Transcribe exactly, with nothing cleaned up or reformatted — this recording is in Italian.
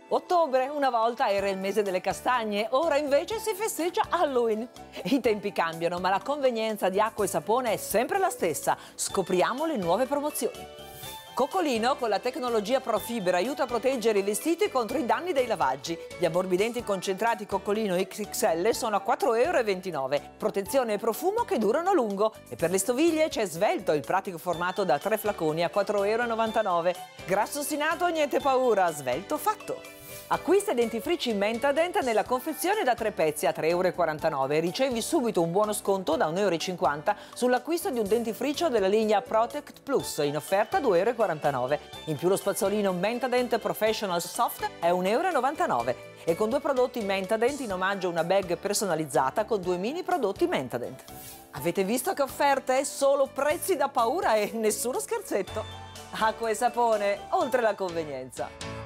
Ottobre una volta era il mese delle castagne, ora invece si festeggia Halloween. I tempi cambiano, ma la convenienza di acqua e sapone è sempre la stessa. Scopriamo le nuove promozioni. Coccolino con la tecnologia Profibra aiuta a proteggere i vestiti contro i danni dei lavaggi. Gli ammorbidenti concentrati Coccolino X X L sono a quattro e ventinove euro. Protezione e profumo che durano a lungo. E per le stoviglie c'è Svelto, il pratico formato da tre flaconi a quattro e novantanove euro. Grasso ostinato, niente paura, Svelto fatto. Acquista i dentifrici Mentadent nella confezione da tre pezzi a tre e quarantanove euro. Ricevi subito un buono sconto da un euro e cinquanta sull'acquisto di un dentifricio della linea Protect Plus, in offerta due e quarantanove euro. In più lo spazzolino Mentadent Professional Soft è un euro e novantanove euro. E con due prodotti Mentadent in omaggio una bag personalizzata con due mini prodotti Mentadent. Avete visto che offerte? Solo prezzi da paura e nessuno scherzetto. Acqua e sapone, oltre la convenienza.